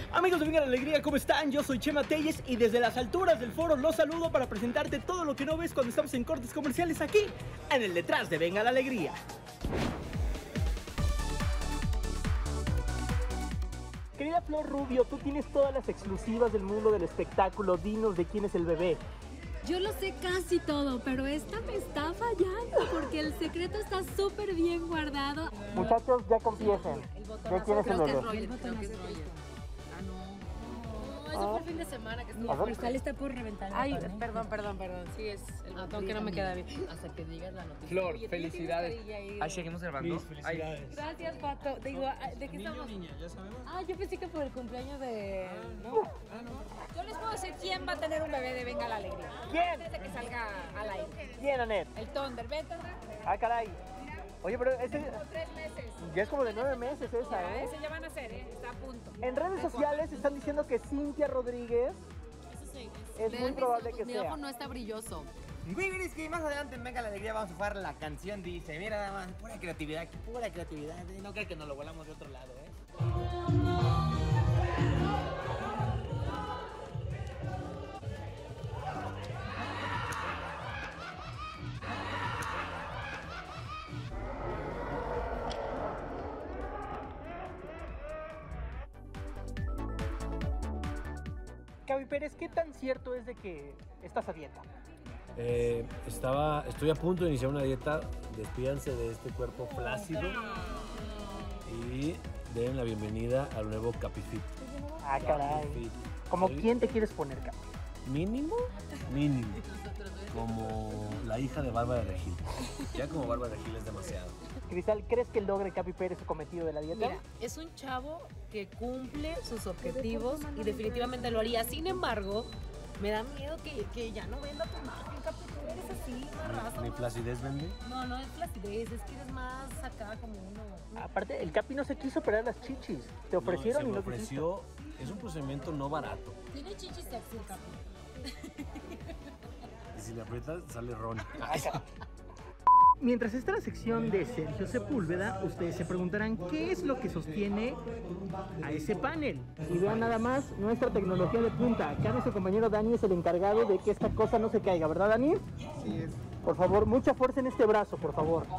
Amigos de Venga la Alegría, ¿cómo están? Yo soy Chema Telles y desde las alturas del foro los saludo para presentarte todo lo que no ves cuando estamos en cortes comerciales aquí, en el Detrás de Venga la Alegría. Querida Flor Rubio, tú tienes todas las exclusivas del mundo del espectáculo. Dinos de quién es el bebé. Yo lo sé casi todo, pero esta me está fallando porque el secreto está súper bien guardado. Muchachos, ya confiesen. ¿De quién es el bebé? Eso fue el fin de semana que estuvo. El cristal está por reventar. Ay, perdón. Sí, es el botón que no me queda bien. Hasta que digas la noticia. Flor, felicidades. Ay, seguimos grabando. Luis, felicidades. Gracias, Pato. Digo, ¿de qué estamos? Niña, ya sabemos. Ah, yo pensé que por el cumpleaños de... ¿no? Yo les puedo decir quién va a tener un bebé de Venga la Alegría. ¿Quién? Antes de que salga al aire. ¿Quién, Anet? El Thunder. Ven, Thunder. Ah, caray. Oye, pero ese Como 3 meses. ya es como de 9 meses esa, Ya, ¿eh? ese ya van a hacer, Está a punto. En redes sociales están diciendo que Cintia Rodríguez es muy probable que Mi sea. ojo no está brilloso. Que más adelante en Venga la Alegría vamos a jugar la canción. Dice, mira nada más, pura creatividad. No creo que nos lo volamos de otro lado, Cavi Pérez, ¿qué tan cierto es de que estás a dieta? Estoy a punto de iniciar una dieta. Despídanse de este cuerpo flácido y den la bienvenida al nuevo Capifit. Ah, caray. Capifit. ¿Como Sí. quién te quieres poner, Cavi? Mínimo. Como la hija de Bárbara Regil. Ya como Bárbara Regil es demasiado. Cristal, ¿crees que logre Cavi Pérez su cometido de la dieta? Mira, es un chavo que cumple sus objetivos y definitivamente lo haría. Sin embargo, me da miedo que ya no venda tu imagen, Capi. Tú eres así, más raso. ¿Mi placidez vende? No es placidez, es que eres más acá como uno. Aparte, el Capi no se quiso operar las chichis. Te ofrecieron se y me no quisiste. ofreció. Es un procedimiento no barato. Tiene chichis sexy, Capi. Y si le aprietas, sale Ron. Mientras está la sección de Sergio Sepúlveda, ustedes se preguntarán qué es lo que sostiene a ese panel. Y vean nada más nuestra tecnología de punta. Acá nuestro compañero Dani es el encargado de que esta cosa no se caiga, ¿verdad, Dani? Sí, es. Por favor, mucha fuerza en este brazo, por favor.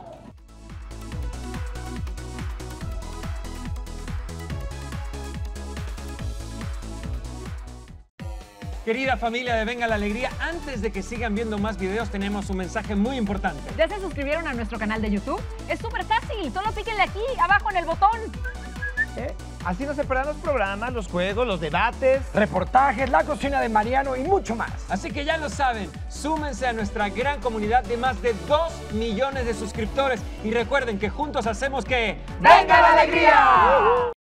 Querida familia de Venga la Alegría, antes de que sigan viendo más videos tenemos un mensaje muy importante. ¿Ya se suscribieron a nuestro canal de YouTube? Es súper fácil, solo píquenle aquí, abajo en el botón. Así no se perderán los programas, los juegos, los debates, reportajes, la cocina de Mariano y mucho más. Así que ya lo saben, súmense a nuestra gran comunidad de más de 2 millones de suscriptores y recuerden que juntos hacemos que... ¡Venga la Alegría!